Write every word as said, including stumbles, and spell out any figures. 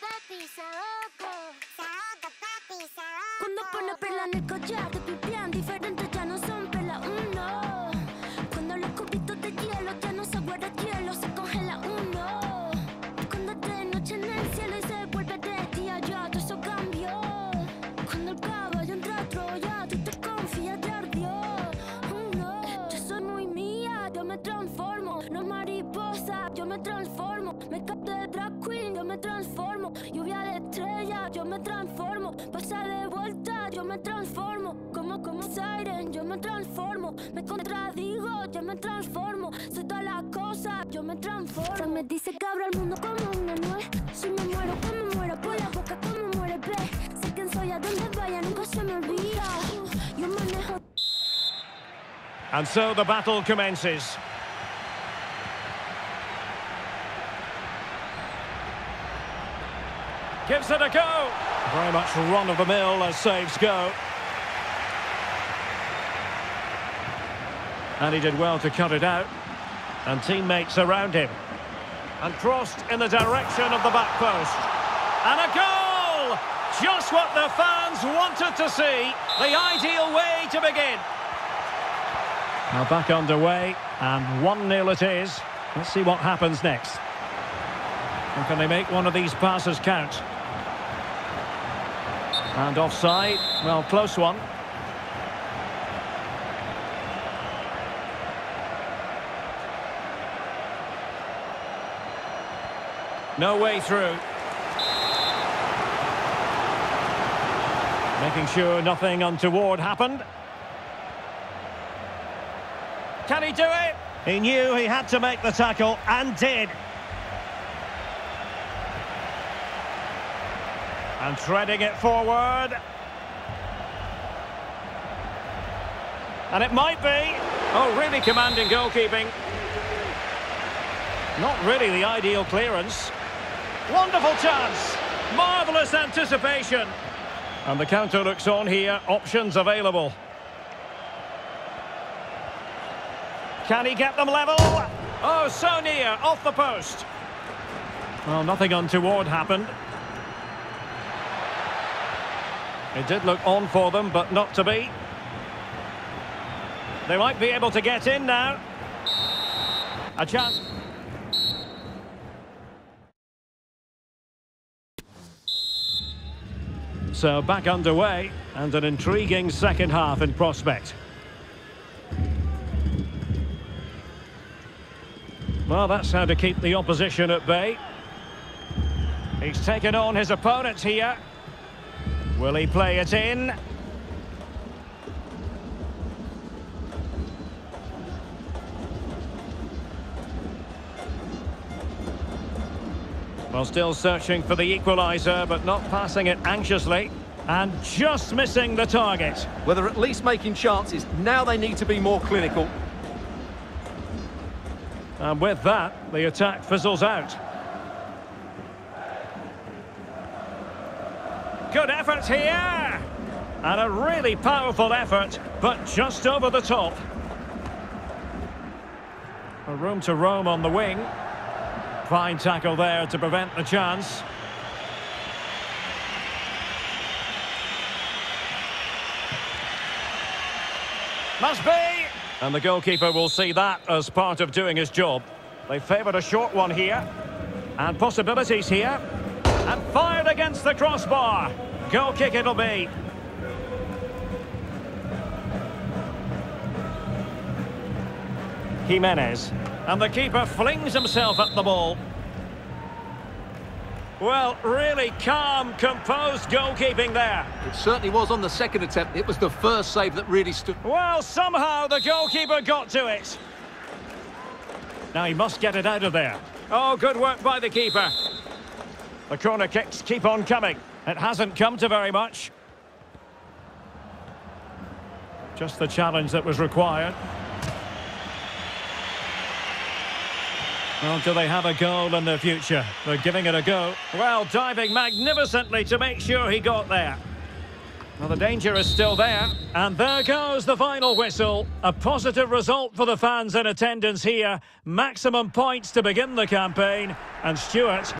papi, saoco. Saoco, papi, saoco. Cuando pone perla en el collar, te pipián diferentes, ya no son perla uno. Cuando los cubitos de hielo ya no se guarda hielo, se congela uno. Cuando es de noche en el cielo y se vuelve de día, ya todo eso cambió. Cuando el caballo entra a Troya, tú te confías, te ardió. Uno, yo soy muy mía, yo me transformo. No mariposa, yo me transformo. Me capté de drag queen, yo me transformo. Lluvia de estrella, yo me transformo. Pasa de vuelta, yo me transformo. Como como Siren, yo me transformo. Me contradigo, yo me transformo. Soy todas las cosas, yo me transformo. Se me dice que abro el mundo como una nuez. Si me muero, que me muero por la boca, como muere, ve. Sé quién soy, a donde vaya, nunca se me olvida. Yo manejo. And so the battle commences. Gives it a go. Very much run-of-the-mill as saves go. And he did well to cut it out. And teammates around him. And crossed in the direction of the back post. And a goal! Just what the fans wanted to see. The ideal way to begin. Now back underway, and one nil it is. Let's see what happens next. And can they make one of these passes count? And offside, well, close one. No way through. Making sure nothing untoward happened. Can he do it? He knew he had to make the tackle, and did. And threading it forward. And it might be. Oh, really commanding goalkeeping. Not really the ideal clearance. Wonderful chance. Marvellous anticipation. And the counter looks on here. Options available. Can he get them level? Oh, so near, off the post. Well, nothing untoward happened. It did look on for them, but not to be. They might be able to get in now. A chance. So back underway, and an intriguing second half in prospect. Well, that's how to keep the opposition at bay. He's taken on his opponents here. Will he play it in? Well, still searching for the equaliser, but not passing it anxiously. And just missing the target. Well, they're at least making chances. Now they need to be more clinical. And with that, the attack fizzles out. Good effort here! And a really powerful effort, but just over the top. A room to roam on the wing. Fine tackle there to prevent the chance. Must be! And the goalkeeper will see that as part of doing his job. They favoured a short one here. And possibilities here. And fired against the crossbar. Goal kick it'll be. Jimenez. And the keeper flings himself at the ball. Well, really calm, composed goalkeeping there. It certainly was on the second attempt. It was the first save that really stood. Well, somehow the goalkeeper got to it. Now he must get it out of there. Oh, good work by the keeper. The corner kicks keep on coming. It hasn't come to very much. Just the challenge that was required. Well, do they have a goal in the future? They're giving it a go. Well, diving magnificently to make sure he got there. Well, the danger is still there. And there goes the final whistle. A positive result for the fans in attendance here. Maximum points to begin the campaign. And Stuart...